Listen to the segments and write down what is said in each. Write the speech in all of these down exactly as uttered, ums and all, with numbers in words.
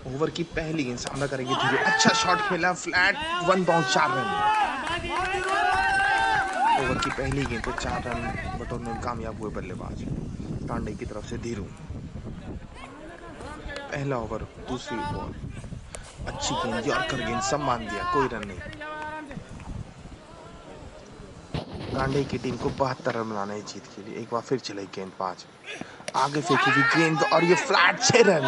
Over की पहली गेंद सामना करेंगे धीरू। अच्छा शॉट खेला, फ्लैट, वन बाउंस, चार रन। ओवर की पहली गेंद पे चार रन बटोरने में कामयाब हुए बल्लेबाज कांडे की तरफ से धीरू। पहला ओवर, दूसरी बॉल, अच्छी गेंद, यॉर्कर गेंद, सम्मान दिया, कोई रन नहीं। कांडे की टीम को बहत्तर रन बनाना है जीत के लिए। एक बार फिर चले गेंद पांच, आगे फेंकी हुई गेंद और ये फ्लैट, छह रन।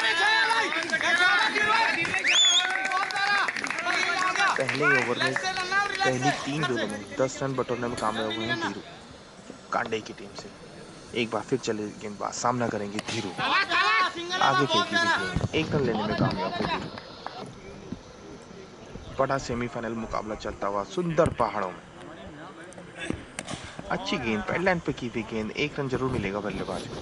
पहले ओवर में पहली तीन गेंदों में दस रन बटोरने में कामयाब हुए हैं धीरू कांडे की टीम से। एक बार फिर चले गेंदबाज, सामना करेंगे धीरू। आगे फेंकी हुई गेंद, एक रन लेने में कामयाब हुए धीरू। बड़ा सेमीफाइनल मुकाबला चलता हुआ सुंदर पहाड़ों में। अच्छी गेंद, पैडलाइन पे की हुई गेंद, एक रन जरूर मिलेगा बल्लेबाज को।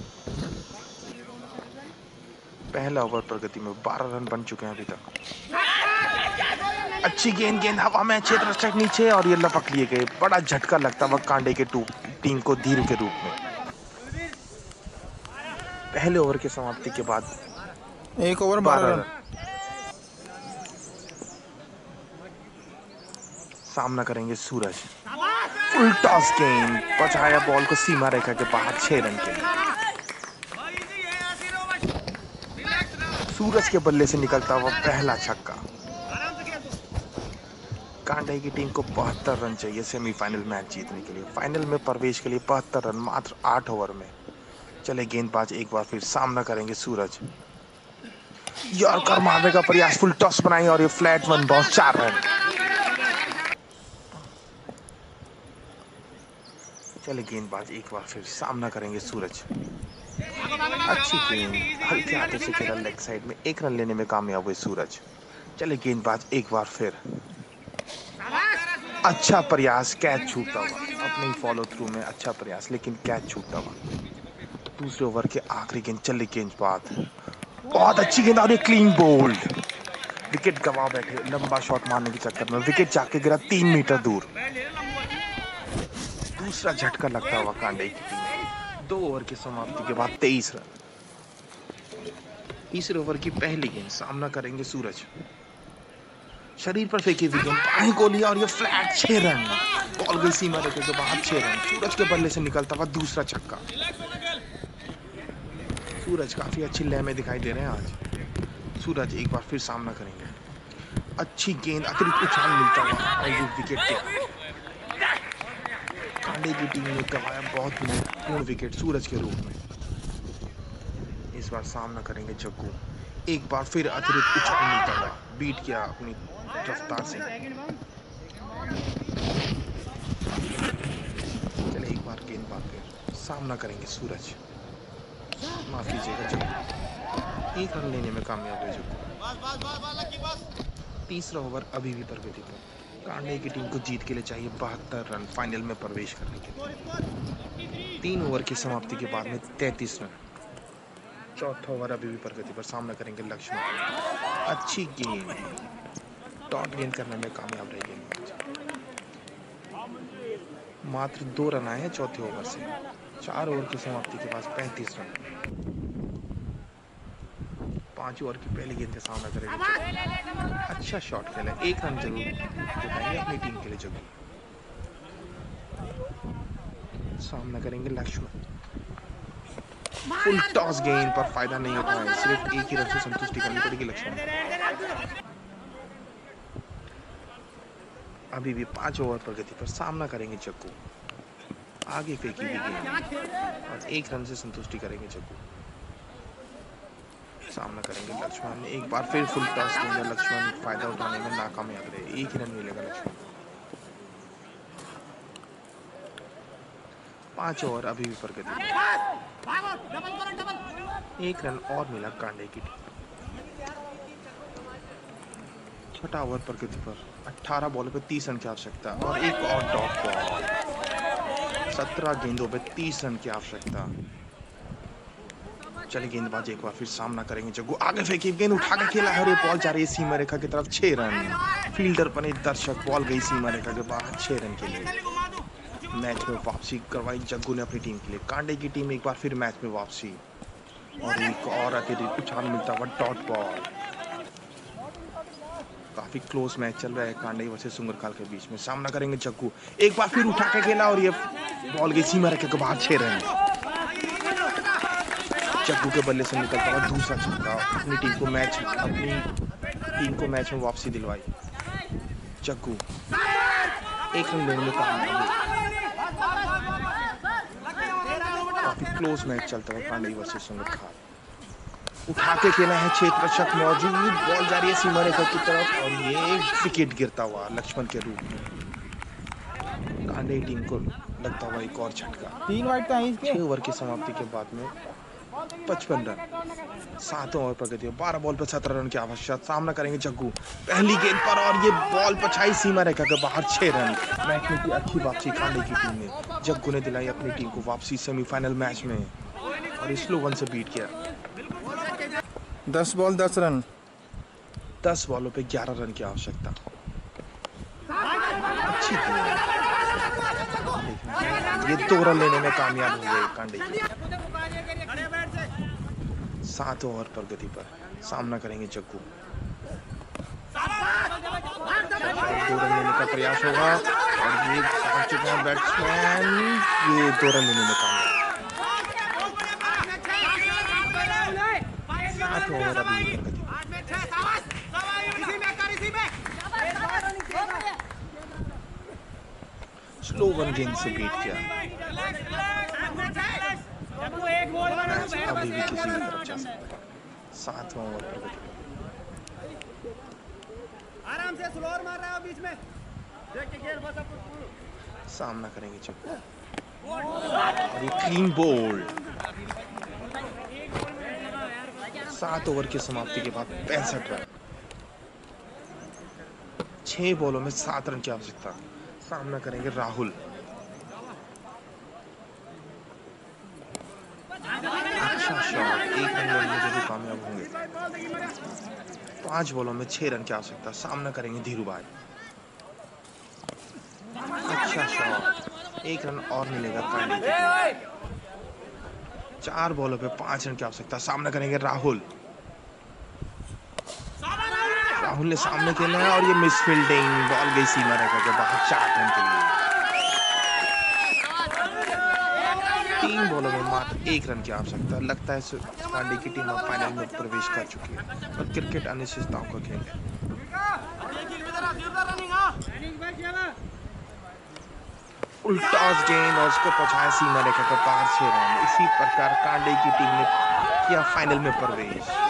पहला ओवर प्रगति में बारह रन बन चुके हैं अभी तक। अच्छी गेंद, गेंद हवा में, क्षेत्र रक्षक नीचे और ये लपक लिए गए। बड़ा झटका लगता हुआ कांडे के टीम को धीरू के रूप में। पहले ओवर की समाप्ति के बाद एक ओवर बारह रन। सामना करेंगे सूरज। फुल टॉस गेंद, पहुंचाया बॉल को सीमा रेखा के बाहर, छह रन के लिए। सूरज के बल्ले से निकलता हुआ पहला छक्का। कांडे की टीम को बहत्तर रन चाहिए सेमीफाइनल मैच जीतने के लिए। फाइनल में प्रवेश के लिए बहत्तर रन मात्र आठ ओवर में। चले गेंदबाज एक बार फिर सामना करेंगे सूरज। यॉर्कर मारने का प्रयास, फुल टॉस बनाई और ये फ्लैट, वन बाउंस, चार रन। चले गेंदबाज एक बार फिर सामना करेंगे सूरज। अच्छी गेंद, हल्के हाथों से खेला लेग साइड में, एक रन लेने में कामयाब हुए सूरज। चले गेंदबाज एक बार फिर, अच्छा प्रयास, कैच छूटता हुआ, अपने फॉलो थ्रू में अच्छा प्रयास लेकिन कैच छूटता हुआ। दूसरे ओवर के आखिरी गेंद, चले गेंदबाज, बहुत अच्छी गेंद और ये क्लीन बोल्ड। विकेट गवा बैठे लंबा शॉट मारने के चक्कर में, विकेट जाके गिरा तीन मीटर दूर। दूसरा झटका लगता हुआ कांडे की टीम। दो ओवर की समाप्ति के बाद तेईस रन। तीसरे ओवर की पहली गेंद, सामना करेंगे सूरज। शरीर पर फेंकी हुई गेंद, बाएं को लिया और ये फ्लैट, छह रन। बॉल गई सीमा रेखा के बाहर, छह रन। सूरज के बल्ले से निकलता हुआ दूसरा छक्का। सूरज काफी अच्छी लय में दिखाई दे रहे हैं आज। सूरज एक बार फिर सामना करेंगे। अच्छी गेंद, अतिरिक्त उछाल मिलता हुआ और ये विकेट गया। कांडे की टीम ने गवाया बहुत महत्वपूर्ण विकेट सूरज के रूप में। इस बार सामना करेंगे जग्गू। एक बार फिर अतिरिक्त उछाल मिलता हुआ, बीट किया अपनी रफ्तार से। चले एक बार गेंदबाज फिर सामना करेंगे सूरज। माफ कीजिएगा जग्गू। एक रन लेने में कामयाब हुए जग्गू। तीसरा ओवर अभी भी प्रगति पर। कांडे की टीम को जीत के लिए चाहिए बहत्तर रन फाइनल में प्रवेश करने के लिए। तीन ओवर की समाप्ति के बाद में तैंतीस रन। चौथा ओवर अभी भी प्रगति पर, सामना करेंगे लक्ष्मण। अच्छी गेंद, डॉट गेंद करने में कामयाब रहे गेंदबाज। मात्र दो रन आए हैं चौथे ओवर से। चार ओवर की समाप्ति के बाद पैंतीस रन। पांच ओवर की पहली गेंद का सामना करेंगे। अच्छा शॉट खेला, एक रन जरूर जुटाएंगे अपनी टीम के लिए जरूर। सामना करेंगे लक्ष्मण। फुल टॉस गेंद पर फायदा नहीं उठाया, सिर्फ एक ही रन से संतुष्टि करनी पड़ेगी लक्ष्मण। अभी भी पांच ओवर प्रगति पर, सामना करेंगे जग्गू। आगे फेंकी हुई गेंद और एक रन से संतुष्टि करेंगे जग्गू। सामना करेंगे लक्ष्मण। एक बार फिर फुल टॉस गेंद, लक्ष्मण फायदा उठाने में नाकामयाब रहे, एक ही रन मिलेगा लक्ष्मण। पांच ओवर अभी भी प्रगति, एक रन और मिला कांडे की टीम। छठा ओवर प्रगति पर, अठारह बॉल पे तीस रन की आवश्यकता और एक और डॉट बॉल। सत्रह गेंदों पे तीस रन की आवश्यकता। चले गेंदबाज एक बार फिर सामना करेंगे जग्गू। आगे फेंकी गेंद, उठा के खेला है, बॉल जा रही है सीमा रेखा की तरफ, छह रन। फील्डर बने दर्शक, बॉल गई सीमा रेखा के बाहर, छह रन के लिए। मैच में वापसी करवाई जग्गू ने अपनी टीम के लिए। कांडे की टीम एक बार फिर मैच में वापसी और एक और अतिरिक्त उछाल मिलता हुआ डॉट बॉल। काफी क्लोज मैच चल रहा है कांडे वर्सेस सुंगरकाल के बीच में। सामना करेंगे जग्गू, एक बार फिर उठा के खेला और ये बॉल गई सीमा रेखा के बाहर, छह रन। जग्गू के बल्ले से निकलता हुआ दूसरा छक्का, अपनी टीम को मैच अपनी टीम को मैच में वापसी दिलवाई। जग्गू एक रन लेने में कामयाब। काफी क्लोज मैच चलता हुआ कांडे वर्सेस सुंगरकाल। उठा के खेला है, क्षेत्र रक्षक मौजूद, बॉल जा रही है सीमा रेखा की तरफ और ये विकेट गिरता हुआ लक्ष्मण के रूप में। कांडे टीम को लगता हुआ एक और झटका। तीन वाइट तो इसके छह ओवर की समाप्ति के बाद में पचपन रन, सातों ओवर प्रगति, बारह बॉल पर सत्रह रन की आवश्यकता। सामना करेंगे जग्गू पहली गेंद पर और ये बॉल पछाई सीमा रेखा के बाहर, छह रन। मैच में की अच्छी वापसी कांडे की टीम ने। जग्गू ने दिलाई अपनी टीम को वापसी सेमीफाइनल मैच में और इस स्लो वन से बीट किया। दस बॉल दस रन, दस बॉलों पे ग्यारह रन की आवश्यकता। अच्छी थी, ये दो रन लेने में कामयाब हो गए कांडे की। सात ओवर प्रगति पर सामना करेंगे जग्गू। दो रन लेने का प्रयास होगा और ये पहुंच चुके हैं बैट्समैन, ये दो रन लेने में कामयाब। सात ओवर अभी प्रगति। स्लो वन गेंद से बीट किया। मैच अभी भी किसी भी तरफ जा सकता है। सातवां ओवर प्रगति। आराम से स्लोअर मार रहा है बीच में, देख के खेल बस। सामना करेंगे जग्गू और ये क्लीन बोल्ड। सात ओवर की समाप्ति के बाद पैंसठ रन, छह बॉलों में सात रन की आवश्यकता। सामना करेंगे राहुल। अच्छा शॉट, एक रन लेने में भी कामयाब होंगे। पांच बॉलों में छह रन की आवश्यकता। सामना करेंगे धीरूभाई। अच्छा शॉट, एक रन और मिलेगा कांडे के। चार बॉलों पे पांच रन की आवश्यकता। सामना करेंगे राहुल। राहुल ने सामने खेला है और ये मिस फील्डिंग, बॉल गई सीमा रेखा के बाहर, चार रन के लिए। तीन बॉलों में मात्र एक रन की आवश्यकता। लगता है कांडे की टीम अब फाइनल में प्रवेश कर चुकी है और क्रिकेट अनिश्चितताओं का खेल है। उल्टा गेंद और उसको पहुंचाया सीमा रेखा के बाहर, छह रन। इसी प्रकार कांडे की टीम ने किया फाइनल में प्रवेश।